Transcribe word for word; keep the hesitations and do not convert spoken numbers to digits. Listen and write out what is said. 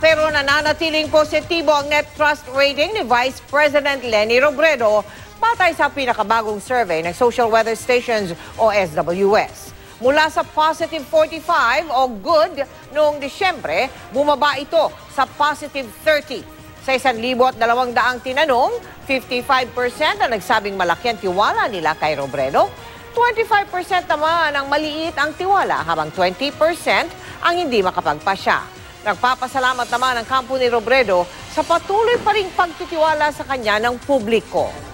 Pero nananatiling positibo ang net trust rating ni Vice President Leni Robredo batay sa pinakabagong survey ng Social Weather Stations o S W S. Mula sa positive forty-five o good noong Disyembre, bumaba ito sa positive thirty. Sa isang libo at dalawang daang tinanong, fifty-five percent ang nagsabing malaki ang tiwala nila kay Robredo. twenty-five percent naman ang maliit ang tiwala habang twenty percent ang hindi makapagpasya. Nagpapasalamat naman ang kampo ni Robredo sa patuloy pa ring pagtitiwala sa kanya ng publiko.